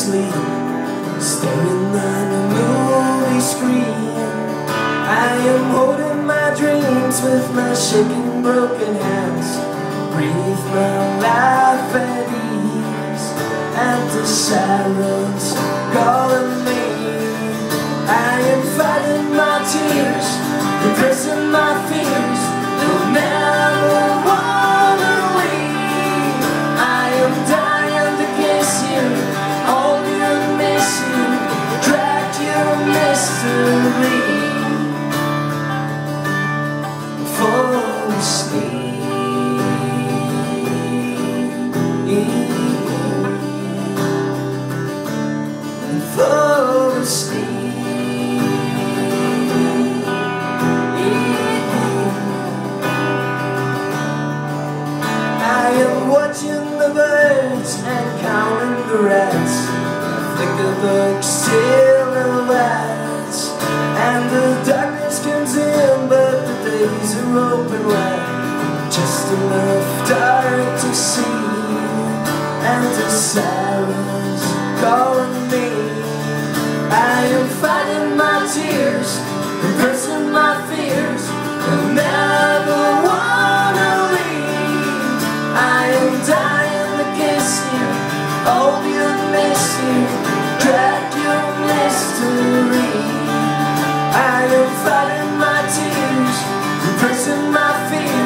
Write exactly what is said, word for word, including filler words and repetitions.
sleep, staring at the movie screen. I am holding my dreams with my shaking broken hands. Breathe my life at ease, and the silence calling me. I am fighting my tears, repressing my fears. They'll never wanna leave. I am dying to kiss you, hold you and miss you, drag your mystery. Fall asleep. Fall asleep. I am watching the birds and counting the rats. I think of the silhouettes, and the darkness comes in, but the days are open wide. Just enough dark to see, and the silence calling me. I am fighting my tears, repressing my fears, and never wanna leave. I am dying to kiss you, hold you and miss you, drag your mystery. I am fighting my tears, repressing my fears.